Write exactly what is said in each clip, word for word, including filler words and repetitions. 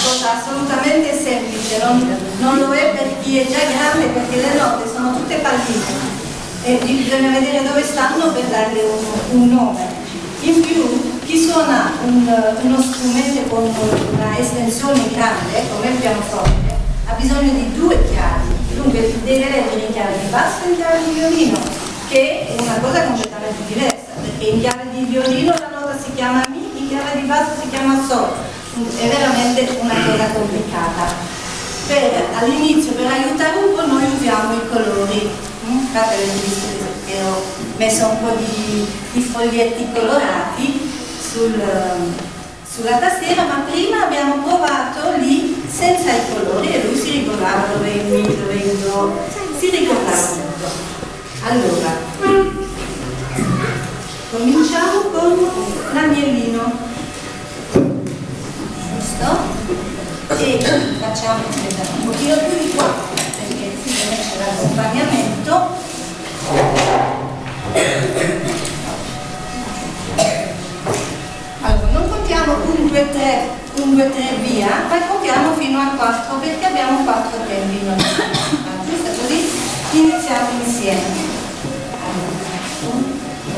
cosa assolutamente semplice, non, non lo è per chi è già grande, perché le note sono tutte palline e bisogna vedere dove stanno per darle un, un nome. In più, chi suona un, uno strumento con una estensione grande, come il pianoforte, ha bisogno di due chiavi, dunque deve leggere in chiave di basso e in chiave di violino, che è una cosa completamente diversa, perché in chiave di violino la nota si chiama Mi, in chiave di basso si chiama Sol, è veramente una cosa complicata. All'inizio, per aiutare un po', noi usiamo i colori, che ho messo un po' di, di foglietti colorati sul, sulla tastiera, ma prima abbiamo provato lì senza i colori e lui si ricordava dove il Mi, dove il Do, si ricordava tutto. Allora, cominciamo con l'agnellino, giusto? E facciamo un pochino più di qua, perché c'è l'accompagnamento. Allora, non contiamo un due tre, un due tre via, ma contiamo fino a quattro, perché abbiamo quattro tempi noi. Giusto? Così iniziamo insieme. Allora,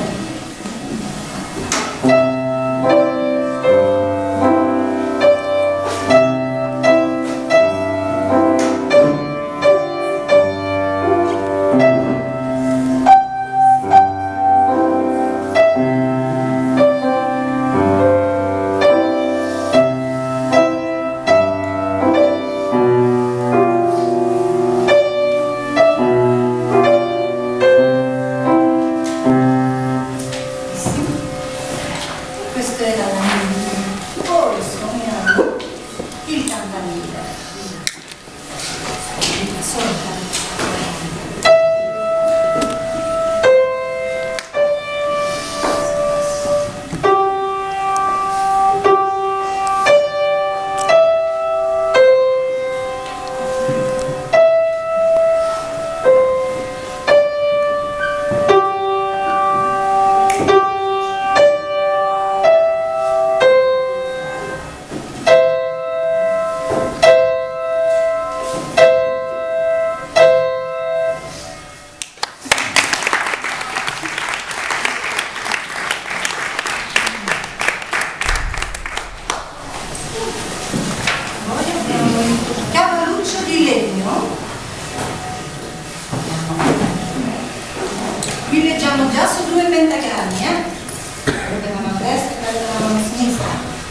qui leggiamo già su due pentagrammi, eh? Prende la mano destra e prende la mano sinistra.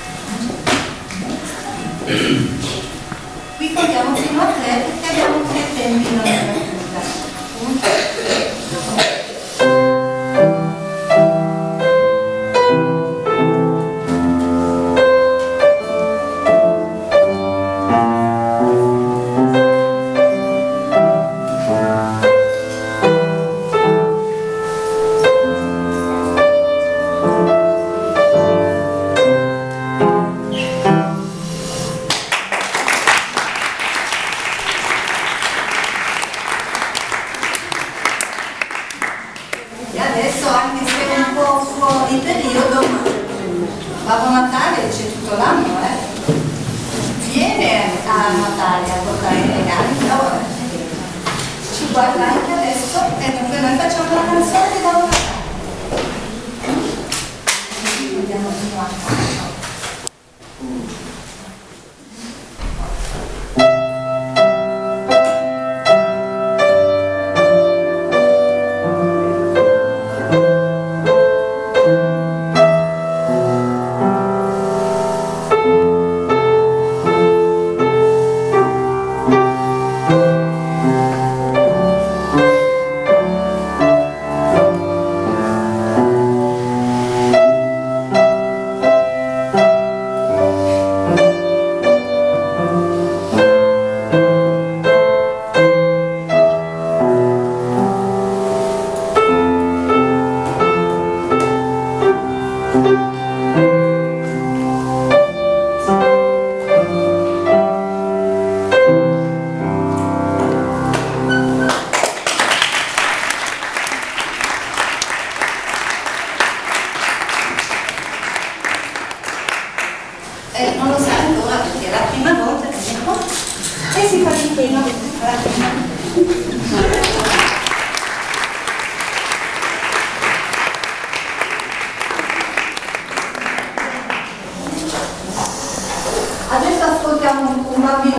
Qui contiamo fino a tre perché abbiamo tre tempi nella battuta. Babbo Natale c'è tutto l'anno, eh? Viene a Natale a portare i regali, però ci guarda anche adesso e dunque noi facciamo la canzone da un Natale. Andiamo fino a qua. Eh, non lo sa ancora perché è la prima volta tempo e si fa l'inchino alla fine. Adesso ascoltiamo un bambino.